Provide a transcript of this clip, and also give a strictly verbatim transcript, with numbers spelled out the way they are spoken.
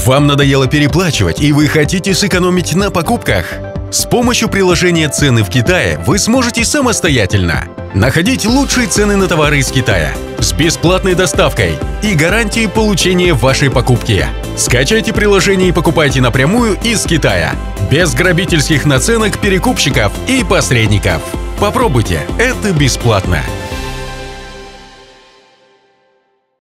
Вам надоело переплачивать и вы хотите сэкономить на покупках? С помощью приложения «Цены в Китае» вы сможете самостоятельно находить лучшие цены на товары из Китая с бесплатной доставкой и гарантией получения вашей покупки. Скачайте приложение и покупайте напрямую из Китая, без грабительских наценок перекупщиков и посредников. Попробуйте, это бесплатно.